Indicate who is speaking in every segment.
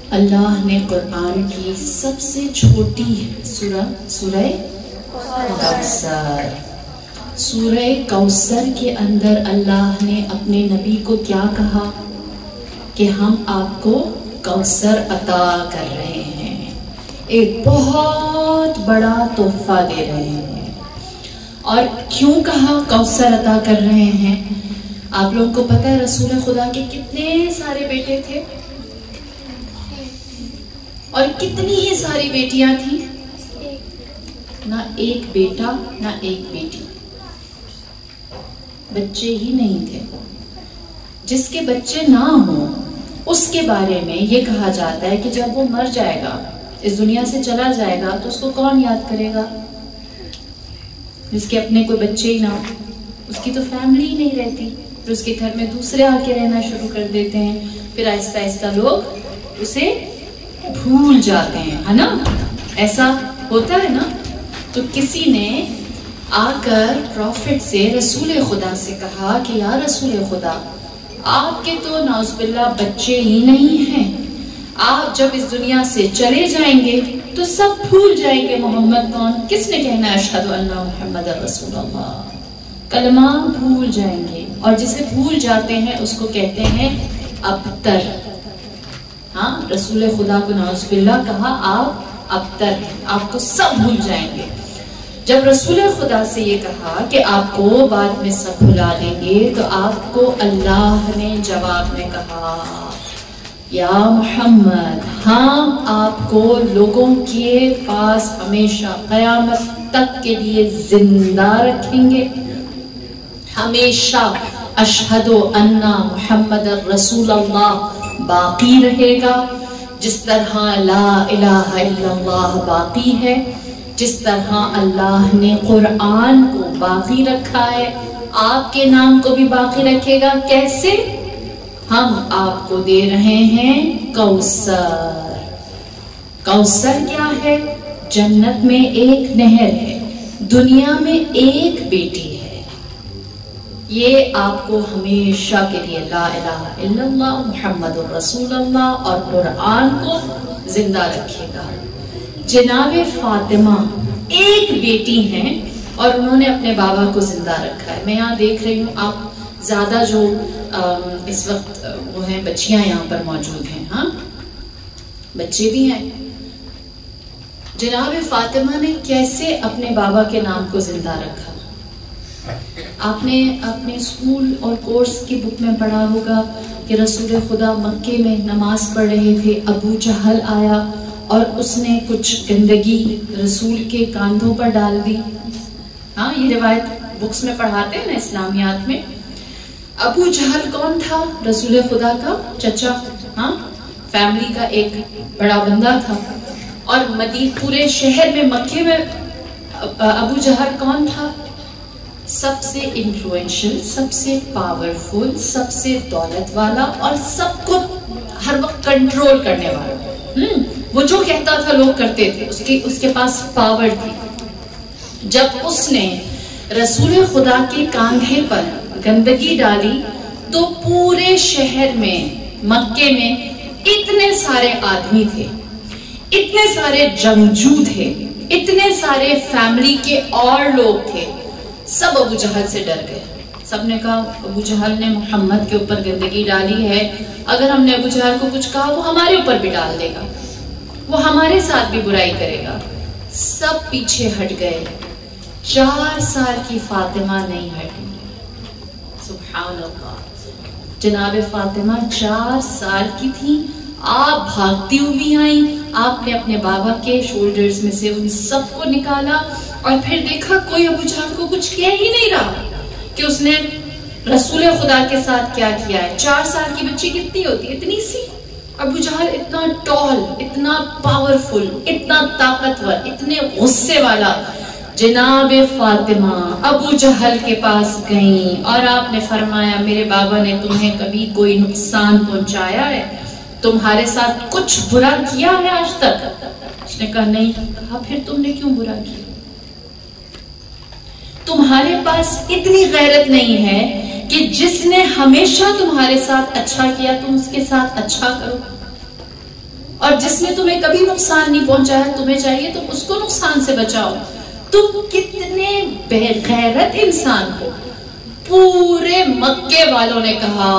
Speaker 1: اللہ نے قرآن کی سب سے چھوٹی سورہ کوثر، سورہ کوثر کے اندر اللہ نے اپنے نبی کو کیا کہا کہ ہم آپ کو کوثر عطا کر رہے ہیں، ایک بہت بڑا تحفہ دے رہے ہیں۔ اور کیوں کہا کوثر عطا کر رہے ہیں؟ آپ لوگوں کو پتہ ہے رسول خدا کے کتنے سارے بیٹے تھے اور کتنی ہی ساری بیٹیاں تھیں؟ نہ ایک بیٹا نہ ایک بیٹی، بچے ہی نہیں تھے۔ جس کے بچے نہ ہوں اس کے بارے میں یہ کہا جاتا ہے کہ جب وہ مر جائے گا، اس دنیا سے چلا جائے گا، تو اس کو کون یاد کرے گا؟ جس کے اپنے کوئی بچے ہی نہ ہو، اس کی تو فیملی ہی نہیں رہتی، پھر اس کے گھر میں دوسرے آ کے رہنا شروع کر دیتے ہیں، پھر آہستہ آہستہ لوگ اسے بھول جاتے ہیں، ہے نا؟ ایسا ہوتا ہے نا؟ تو کسی نے آ کر پروفٹ سے، رسول خدا سے کہا کہ یا رسول خدا، آپ کے تو نعوذ باللہ بچے ہی نہیں ہیں، آپ جب اس دنیا سے چلے جائیں گے تو سب بھول جائیں گے محمد کون۔ کس نے کہنا ہے اشہد ان محمد رسول اللہ؟ کلمہ بھول جائیں گے، اور جسے بھول جاتے ہیں اس کو کہتے ہیں ابتر۔ ہاں، رسول خدا کو نعوذ باللہ کہا آپ ابتر ہیں، آپ کو سب بھول جائیں گے۔ جب رسول خدا سے یہ کہا کہ آپ کو بعد میں سب بھلا دیں گے، تو آپ کو اللہ نے جواب میں کہا یا محمد، ہم آپ کو لوگوں کے پاس ہمیشہ قیامت تک کے لیے زندہ رکھیں گے، ہمیشہ اشہد ان محمد رسول اللہ باقی رہے گا، جس طرح لا الہ الا اللہ باقی ہے، جس طرح اللہ نے قرآن کو باقی رکھا ہے، آپ کے نام کو بھی باقی رکھے گا۔ کیسے؟ ہم آپ کو دے رہے ہیں کوثر۔ کوثر کیا ہے؟ جنت میں ایک نہر ہے، دنیا میں ایک بیٹی ہے، یہ آپ کو ہمیشہ کے لیے لا الہ الا اللہ محمد رسول اللہ اور قرآن کو زندہ رکھے گا۔ جناب فاطمہ ایک بیٹی ہیں اور انہوں نے اپنے بابا کو زندہ رکھا ہے۔ میں یہاں دیکھ رہی ہوں، آپ زیادہ جو اس وقت وہ ہیں بچیاں یہاں پر موجود ہیں، ہاں بچے بھی ہیں۔ جناب فاطمہ نے کیسے اپنے بابا کے نام کو زندہ رکھا؟ آپ نے اپنے اسکول اور کورس کی بک میں پڑھا ہوگا کہ رسول خدا مکے میں نماز پڑھ رہے تھے، ابو جہل آیا اور اس نے کچھ گندگی رسول کے کاندھوں پر ڈال دی۔ ہاں، یہ روایت بکس میں پڑھاتے ہیں نا اسلامیات میں۔ ابو جہل کون تھا؟ رسول خدا کا چچا، ہاں، فیملی کا ایک بڑا بندہ تھا۔ اور پورے شہر میں، مکے میں ابو جہل کون تھا؟ سب سے انفلوئنشل، سب سے پاورفل، سب سے دولت والا اور سب کو ہر وقت کنٹرول کرنے والا۔ وہ جو کہتا تھا لوگ کرتے تھے، اس کے پاس پاور تھی۔ جب اس نے رسول خدا کے کاندھے پر گندگی ڈالی تو پورے شہر میں، مکے میں اتنے سارے آدمی تھے، اتنے سارے جنگجو تھے، اتنے سارے فیملی کے اور لوگ تھے، سب ابو جہل سے ڈر گئے۔ سب نے کہا ابو جہل نے محمد کے اوپر گندگی ڈالی ہے، اگر ہم نے ابو جہل کو کچھ کہا وہ ہمارے اوپر بھی ڈال دے گا، وہ ہمارے ساتھ بھی برائی کرے گا۔ سب پیچھے ہٹ گئے، 4 سال کی فاطمہ نہیں ہٹی۔ سبحان اللہ، جناب فاطمہ 4 سال کی تھی، آپ بھاگتی ہوئی آئیں، آپ نے اپنے بابا کے شولڈرز میں سے ان سب کو نکالا اور پھر دیکھا کوئی ابو جہل کو کچھ کیا ہی نہیں رہا کہ اس نے رسول خدا کے ساتھ کیا کیا ہے۔ 4 سال کی بچی کتنی ہوتی ہے؟ اتنی سی۔ ابو جہل اتنا ٹال، اتنا پاورفل، اتنا طاقتور، اتنے غصے والا۔ جناب فاطمہ ابو جہل کے پاس گئیں اور آپ نے فرمایا میرے بابا نے تمہیں کبھی کوئی نقصان پہنچایا ہے؟ تمہارے ساتھ کچھ برا کیا ہے آج تک؟ اس نے کہا نہیں۔ کہا پھر تم نے کیوں برا کیا؟ تمہارے پاس اتنی غیرت نہیں ہے کہ جس نے ہمیشہ تمہارے ساتھ اچھا کیا تم اس کے ساتھ اچھا کرو، اور جس نے تمہیں کبھی نقصان نہیں پہنچایا، تمہیں چاہیے تم اس کو نقصان سے بچاؤ. تم کتنے بے غیرت انسان ہو. پورے مکے والوں نے کہا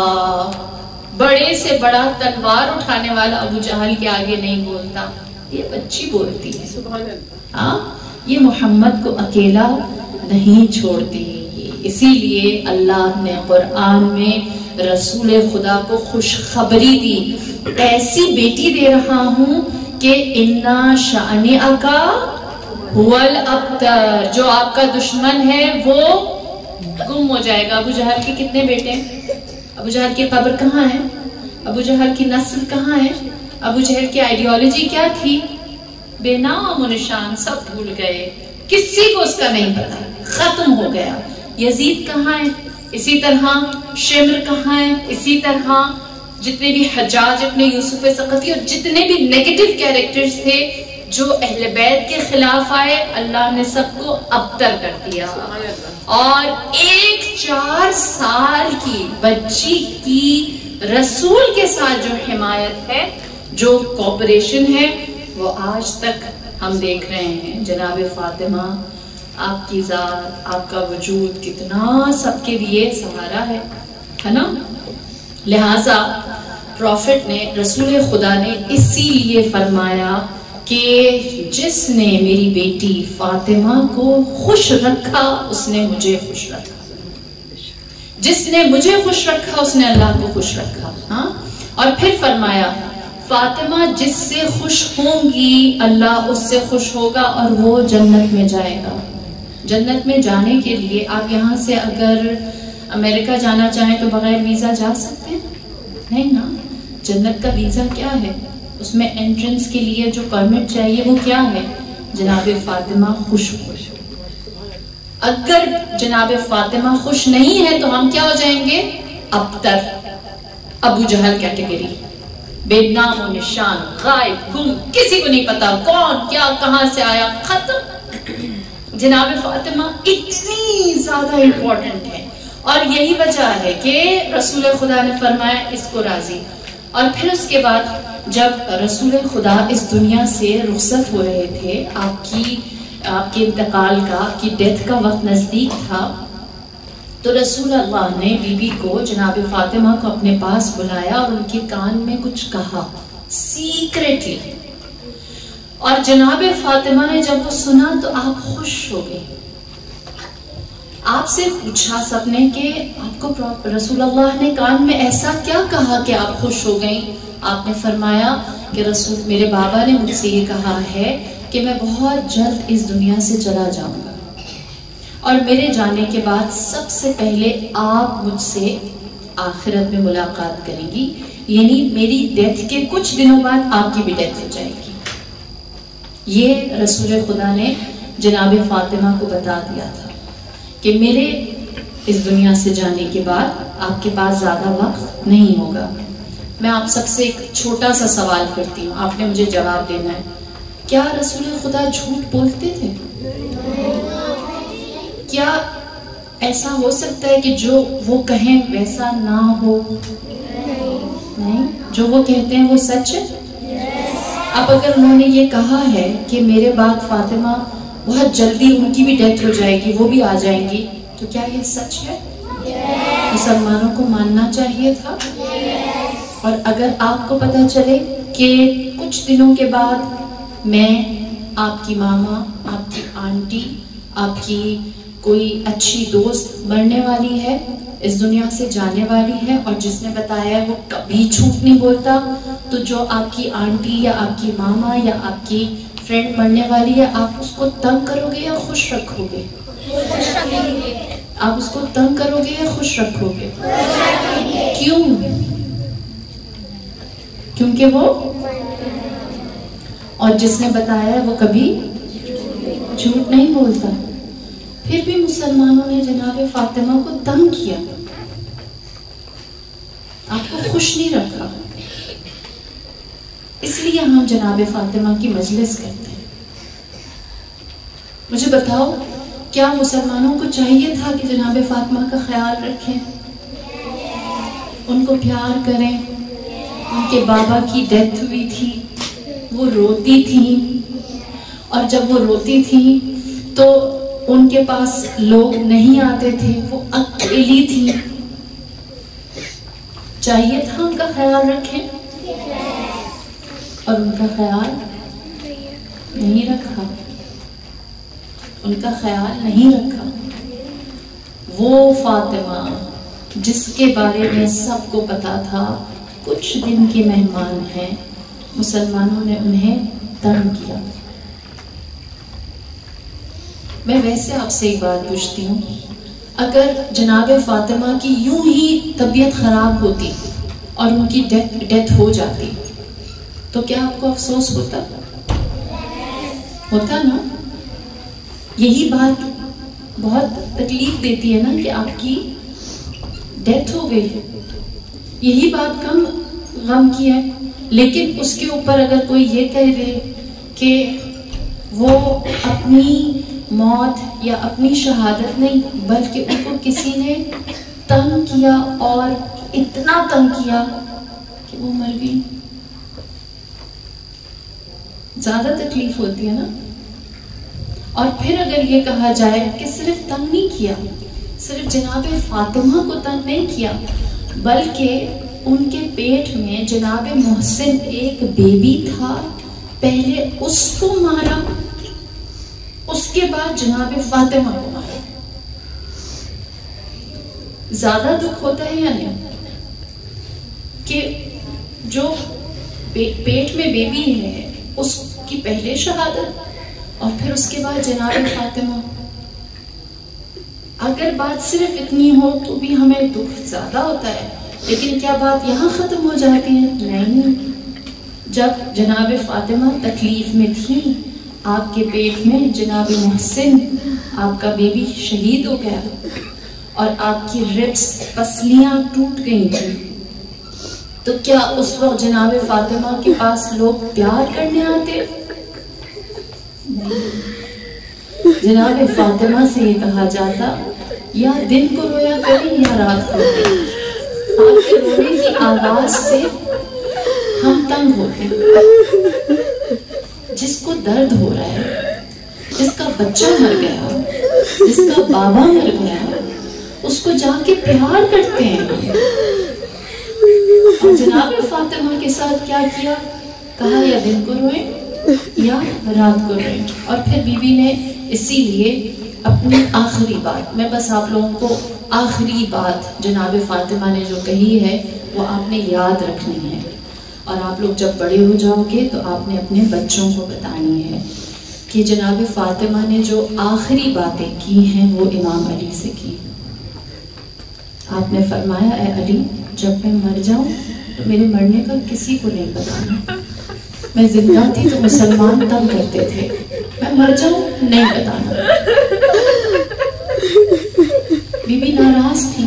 Speaker 1: بڑے سے بڑا تلوار اٹھانے والا ابو جہل کے آگے نہیں بولتا، یہ بچی بولتی ہے. سبحان اللہ. ہاں، یہ محمد کو اکیلا نہیں چھوڑتی. اسی لیے اللہ نے قرآن میں رسول خدا کو خوشخبری دی، ایسی بیٹی دے رہا ہوں کہ انا شانئک هو الابتر، جو آپ کا دشمن ہے وہ گم ہو جائے گا. ابو جہل کے کتنے بیٹے ہیں؟ ابو جہل کی قبر کہاں ہے؟ ابو جہل کی نسل کہاں ہے؟ ابو جہل کی آئیڈیالوجی کیا تھی؟ بے نام و نشان، سب بھول گئے، کسی کو اس کا نہیں پتا، ختم ہو گیا. یزید کہاں ہے؟ اسی طرح. شمر کہاں ہے؟ اسی طرح. جتنے بھی حجاج ابن یوسف ثقفی اور جتنے بھی نیگیٹو کیریکٹرز تھے جو اہل بیت کے خلاف آئے، اللہ نے سب کو ابتر کر دیا. اور ایک 4 سال کی بچی کی رسول کے ساتھ جو حمایت ہے، جو کوپریشن ہے، وہ آج تک ہم دیکھ رہے ہیں. جناب فاطمہ، آپ کی ذات، آپ کا وجود کتنا سب کے لیے سہارا ہے نا. لہٰذا پروفٹ نے، رسول خدا نے اسی لیے فرمایا کہ جس نے میری بیٹی فاطمہ کو خوش رکھا اس نے مجھے خوش رکھا، جس نے مجھے خوش رکھا اس نے اللہ کو خوش رکھا. ہاں، اور پھر فرمایا فاطمہ جس سے خوش ہوں گی اللہ اس سے خوش ہوگا اور وہ جنت میں جائے گا. جنت میں جانے کے لیے آپ یہاں سے اگر امریکہ جانا چاہیں تو بغیر ویزا جا سکتے ہیں؟ نہیں نا. جنت کا ویزا کیا ہے؟ اس میں انٹرنس کے لیے جو پرمٹ چاہیے وہ کیا ہے؟ جناب فاطمہ خوش ہو. اگر جناب فاطمہ خوش نہیں ہے تو ہم کیا ہو جائیں گے؟ ابتر، ابو جہل کیٹیگری، بے نام و نشان، غائب، گم، کسی کو نہیں پتا کون کیا کہاں سے آیا، ختم. جناب فاطمہ اتنی زیادہ امپورٹنٹ ہے اور یہی وجہ ہے کہ رسول خدا نے فرمایا اس کو راضی. اور پھر اس کے بعد جب رسول خدا اس دنیا سے رخصت ہو رہے تھے، آپ کے انتقال کا، آپ کی ڈیتھ کا وقت نزدیک تھا، تو رسول اللہ نے بی بی کو، جناب فاطمہ کو اپنے پاس بلایا اور ان کے کان میں کچھ کہا سیکریٹلی. اور جناب فاطمہ نے جب وہ سنا تو آپ خوش ہو گئی. آپ سے پوچھا سب نے کہ آپ کو رسول اللہ نے کان میں ایسا کیا کہا کہ آپ خوش ہو گئیں؟ آپ نے فرمایا کہ رسول، میرے بابا نے مجھ سے یہ کہا ہے کہ میں بہت جلد اس دنیا سے چلا جاؤں گا اور میرے جانے کے بعد سب سے پہلے آپ مجھ سے آخرت میں ملاقات کریں گی، یعنی میری ڈیتھ کے کچھ دنوں بعد آپ کی بھی ڈیتھ ہو جائے گی. یہ رسول خدا نے جناب فاطمہ کو بتا دیا تھا کہ میرے اس دنیا سے جانے کے بعد آپ کے پاس زیادہ وقت نہیں ہوگا. میں آپ سب سے ایک چھوٹا سا سوال کرتی ہوں، آپ نے مجھے جواب دینا ہے. کیا رسول خدا جھوٹ بولتے تھے؟ کیا ایسا ہو سکتا ہے کہ جو وہ کہیں ویسا نہ ہو؟ نہیں، جو وہ کہتے ہیں وہ سچ ہے. اب اگر انہوں نے یہ کہا ہے کہ میرے بعد فاطمہ بہت جلدی ان کی بھی ڈیتھ ہو جائے گی، وہ بھی آ جائیں گی، تو کیا یہ سچ ہے؟ مسلمانوں کو ماننا چاہیے تھا. اور اگر آپ کو پتہ چلے کہ کچھ دنوں کے بعد میں، آپ کی ماما، آپ کی آنٹی، آپ کی کوئی اچھی دوست مرنے والی ہے، اس دنیا سے جانے والی ہے، اور جس نے بتایا وہ کبھی جھوٹ نہیں بولتا، تو جو آپ کی آنٹی یا آپ کی ماما یا آپ کی فرینڈ مرنے والی ہے، آپ اس کو تنگ کرو گے یا خوش رکھو گے؟ آپ اس کو تنگ کرو گے یا خوش رکھو گے؟ کیوں؟ کیونکہ وہ، اور جس نے بتایا وہ کبھی جھوٹ نہیں بولتا. پھر بھی مسلمانوں نے جناب فاطمہ کو تنگ کیا، آپ کو خوش نہیں رکھا. اس لیے ہم جناب فاطمہ کی مجلس کرتے ہیں. مجھے بتاؤ، کیا مسلمانوں کو چاہیے تھا کہ جناب فاطمہ کا خیال رکھیں، ان کو پیار کریں؟ ان کے بابا کی ڈیتھ ہوئی تھی، وہ روتی تھیں، اور جب وہ روتی تھیں تو ان کے پاس لوگ نہیں آتے تھے، وہ اکیلی تھیں. چاہیے تھا ان کا خیال رکھیں، اور ان کا خیال نہیں رکھا، ان کا خیال نہیں رکھا. وہ فاطمہ جس کے بارے میں سب کو پتا تھا کچھ دن کے مہمان ہیں، مسلمانوں نے انہیں تنگ کیا. میں ویسے آپ سے ایک بات پوچھتی ہوں، اگر جناب فاطمہ کی یوں ہی طبیعت خراب ہوتی اور ان کی ڈیتھ ہو جاتی تو کیا آپ کو افسوس ہوتا نا؟ یہی بات بہت تکلیف دیتی ہے نا کہ آپ کی ڈیتھ ہو گئی، یہی بات کم غم کی ہے. لیکن اس کے اوپر اگر کوئی یہ کہہ دے کہ وہ اپنی موت یا اپنی شہادت نہیں بلکہ ان کو کسی نے تنگ کیا اور اتنا تنگ کیا کہ وہ مر گئی، زیادہ تکلیف ہوتی ہے نا. اور پھر اگر یہ کہا جائے کہ صرف تنگ نہیں کیا، صرف جناب فاطمہ کو تنگ نہیں کیا بلکہ ان کے پیٹ میں جناب محسن ایک بیبی تھا، پہلے اس کو مارا، اس کے بعد جناب فاطمہ کو مارا. زیادہ دکھ ہوتا ہے یا نہیں کہ جو پیٹ میں بیبی ہے اس کی پہلے شہادت اور پھر اس کے بعد جناب فاطمہ. اگر بات صرف اتنی ہو تو بھی ہمیں دکھ زیادہ ہوتا ہے، لیکن کیا بات یہاں ختم ہو جاتی ہے؟ نہیں. جب جناب فاطمہ تکلیف میں تھی، آپ کے پیٹ میں جناب محسن آپ کا بیبی شہید ہو گیا اور آپ کی ربس پسلیاں ٹوٹ گئی تھی، تو کیا اس وقت جناب فاطمہ کے پاس لوگ پیار کرنے آتے؟ جناب فاطمہ سے یہ کہا جاتا یا دن کو رویا کریں یا رات کو. آپ کے رونے کی آواز سے ہم تنگ ہوتے ہیں. جس کو درد ہو رہا ہے، جس کا بچہ مر گیا، جس کا بابا مر گیا، اس کو جا کے پیار کرتے ہیں. اور جناب فاطمہ کے ساتھ کیا کیا؟ کہا یا دن کو روئیں یا رات کو روئیں. اور پھر بی بی نے اسی لیے اپنی آخری بات، میں بس آپ لوگوں کو آخری بات جناب فاطمہ نے جو کہی ہے وہ آپ نے یاد رکھنی ہے، اور آپ لوگ جب بڑے ہو جاؤ گے تو آپ نے اپنے بچوں کو بتانی ہے کہ جناب فاطمہ نے جو آخری باتیں کی ہیں وہ امام علی سے کی. آپ نے فرمایا اے علی، جب میں مر جاؤں تو میرے مرنے کا کسی کو نہیں بتانا. میں زندہ تھی تو مسلمان تنگ کرتے تھے، میں مر جاؤں نہیں بتانا. بی بی ناراض تھی.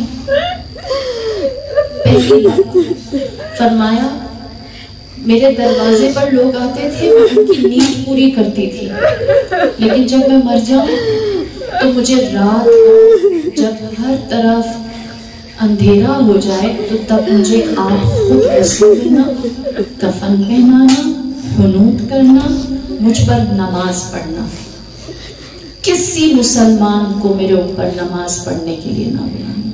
Speaker 1: پہلی بات فرمایا میرے دروازے پر لوگ آتے تھے، میں ان کی نیند پوری کرتی تھی، لیکن جب میں مر جاؤں تو مجھے رات کو جب ہر طرف اندھیرا ہو جائے تو تب مجھے آپ خود غسل دینا، کفن پہنانا، حنوط کرنا، مجھ پر نماز پڑھنا. کسی مسلمان کو میرے اوپر نماز پڑھنے کے لیے نہ بلانا.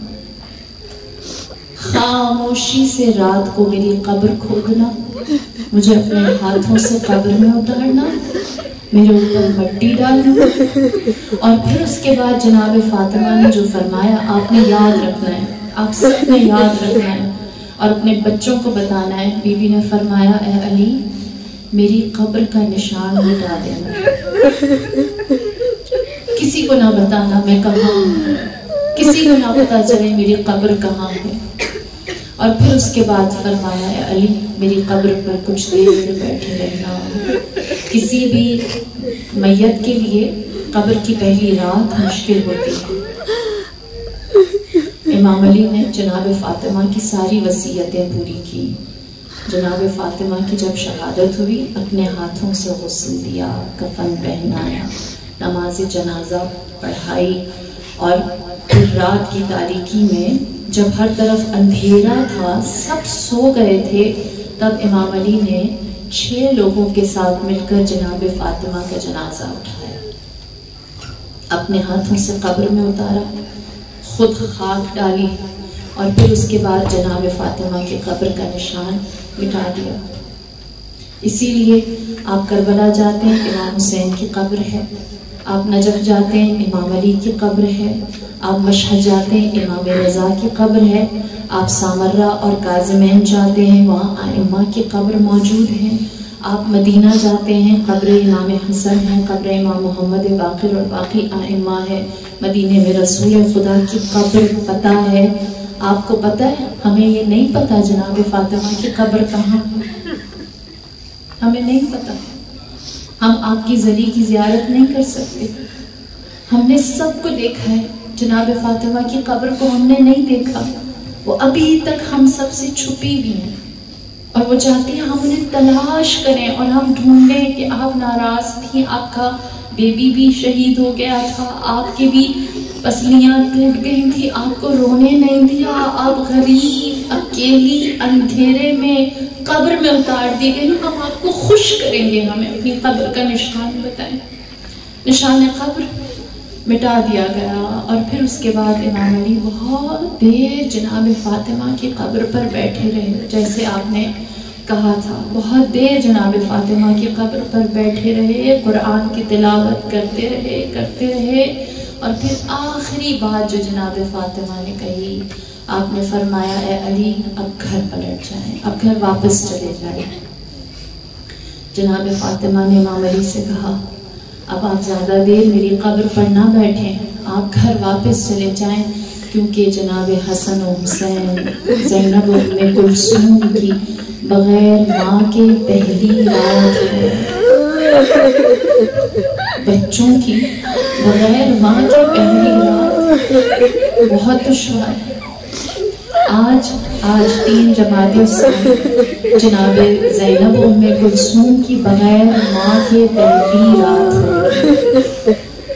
Speaker 1: خاموشی سے رات کو میری قبر کھودنا، مجھے اپنے ہاتھوں سے قبر میں اتارنا، میرے اوپر مٹی ڈالنا، اور پھر اس کے بعد جناب فاطمہ نے جو فرمایا آپ نے یاد رکھنا ہے، آپ سب نے یاد رکھنا ہے اور اپنے بچوں کو بتانا ہے. بی بی نے فرمایا اے علی، میری قبر کا نشان مٹا دینا، کسی کو نہ بتانا میں کہاں ہوں، کسی کو نہ پتا چلے میری قبر کہاں ہے. اور پھر اس کے بعد فرمایا اے علی، میری قبر پر کچھ دیر بیٹھے رہنا. کسی بھی میت کے لیے قبر کی پہلی رات مشکل ہوتی ہے. امام علی نے جناب فاطمہ کی ساری وصیتیں پوری کی. جناب فاطمہ کی جب شہادت ہوئی، اپنے ہاتھوں سے غسل دیا، کفن پہنایا، نماز جنازہ پڑھائی، اور پھر رات کی تاریکی میں جب ہر طرف اندھیرا تھا، سب سو گئے تھے، تب امام علی نے 6 لوگوں کے ساتھ مل کر جناب فاطمہ کا جنازہ اٹھایا، اپنے ہاتھوں سے قبر میں اتارا، خود خاک ڈالی اور پھر اس کے بعد جناب فاطمہ کی قبر کا نشان مٹا دیا۔ اسی لیے آپ کربلا جاتے ہیں، امام حسین کی قبر ہے، آپ نجف جاتے ہیں، امام علی کی قبر ہے، آپ مشہد جاتے ہیں، امام رضا کی قبر ہے، آپ سامرہ اور کاظمین جاتے ہیں، وہاں ائمہ کی قبر موجود ہیں، آپ مدینہ جاتے ہیں، قبر امام حسن ہے، قبر امام محمد باقر اور باقی ائمہ ہے، مدینے میں رسول خدا کی قبر پتہ ہے۔ آپ کو پتہ ہے، ہمیں یہ نہیں پتہ جناب فاطمہ کی قبر کہاں، ہمیں نہیں پتہ، ہم آپ کی زری کی زیارت نہیں کر سکتے۔ ہم نے سب کو دیکھا ہے، جناب فاطمہ کی قبر کو ہم نے نہیں دیکھا، وہ ابھی تک ہم سب سے چھپی بھی ہیں، اور وہ چاہتی ہیں ہم انہیں تلاش کریں اور ہم ڈھونڈیں کہ آپ ناراض تھیں، آپ کا بیبی بھی شہید ہو گیا تھا، آپ کی بھی پسلیاں ٹوٹ گئی تھی، آپ کو رونے نہیں دیا، آپ غریب اکیلی اندھیرے میں قبر میں اتار دی گئی، ہم آپ کو خوش کریں گے، ہمیں اپنی قبر کا نشان بتائیں۔ نشان قبر مٹا دیا گیا، اور پھر اس کے بعد امام علی بہت دیر جناب فاطمہ کی قبر پر بیٹھے رہے، جیسے آپ نے کہا تھا، بہت دیر جناب فاطمہ کی قبر پر بیٹھے رہے، قرآن کی تلاوت کرتے رہے، اور پھر آخری بات جو جناب فاطمہ نے کہی، آپ نے فرمایا اے علی اب گھر پلٹ جائیں، اب گھر واپس چلے جائیں۔ جناب فاطمہ نے امام علی سے کہا اب آپ زیادہ دیر میری قبر پر نہ بیٹھیں، آپ گھر واپس چلے جائیں، کیونکہ جناب حسن و حسین، زینب ام کلثوم کی بغیر ماں کے پہلی رات ہے، بچوں کی بغیر ماں کی پہلی رات بہت دشوار ہے۔ آج 3 جمادی الثانی جناب زینب ام کلثوم کی بغیر ماں کے پہلی رات ہے۔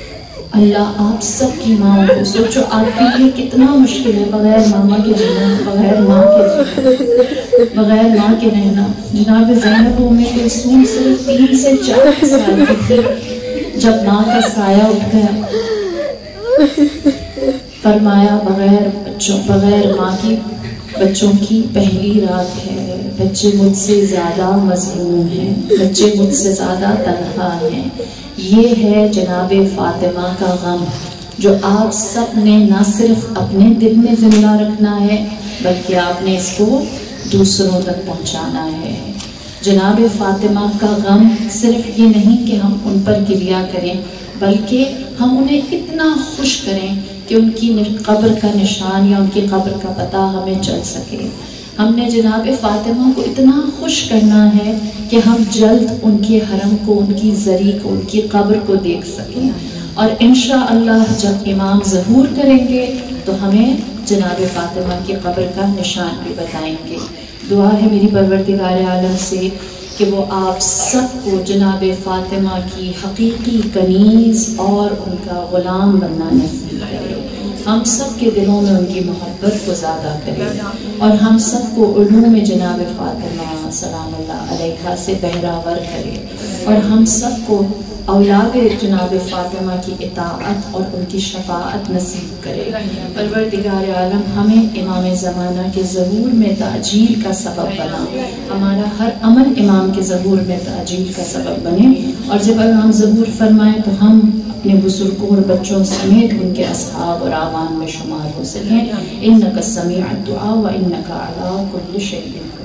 Speaker 1: اللہ آپ سب کی ماں کو، سوچو آپ کے لیے کتنا مشکل ہے بغیر ماما کے جینا، بغیر ماں کے جینا، بغیر ماں کے رہنا۔ جناب زینب ام کلثوم صرف 3 سے 4 سال کی تھی جب ماں کا سایہ اٹھ گیا، فرمایا بغیر ماں کی بچوں کی پہلی رات ہے، بچے مجھ سے زیادہ مظلوم ہیں، بچے مجھ سے زیادہ تنہا ہیں۔ یہ ہے جناب فاطمہ کا غم جو آپ سب نے نہ صرف اپنے دل میں زندہ رکھنا ہے بلکہ آپ نے اس کو دوسروں تک پہنچانا ہے۔ جناب فاطمہ کا غم صرف یہ نہیں کہ ہم ان پر گریہ کریں، بلکہ ہم انہیں اتنا خوش کریں کہ ان کی قبر کا نشان یا ان کی قبر کا پتہ ہمیں چل سکے۔ ہم نے جناب فاطمہ کو اتنا خوش کرنا ہے کہ ہم جلد ان کے حرم کو، ان کی زری کو، ان کی قبر کو دیکھ سکیں، اور انشاءاللہ جب امام ظہور کریں گے تو ہمیں جناب فاطمہ کی قبر کا نشان بھی بتائیں گے۔ دعا ہے میری پروردگار عالم سے کہ وہ آپ سب کو جناب فاطمہ کی حقیقی کنیز اور ان کا غلام بننا نصیب کرے، ہم سب کے دلوں میں ان کی محبت کو زیادہ کرے، اور ہم سب کو علوم جناب فاطمہ سلام اللہ علیہا سے بہراور کرے، اور ہم سب کو اولاد جناب فاطمہ کی اطاعت اور ان کی شفاعت نصیب کرے۔ پروردگار عالم ہمیں امام زمانہ کے ظہور میں تعجیل کا سبب بنا، ہمارا ہر عمل امام کے ظہور میں تعجیل کا سبب بنے، اور جب امام ظہور فرمائے تو ہم اپنے بزرگوں اور بچوں سمیت ان کے اصحاب اور اعوان میں شمار ہو سکیں۔ انک سمیع الدعاء و انک علی کل شیء قدیر۔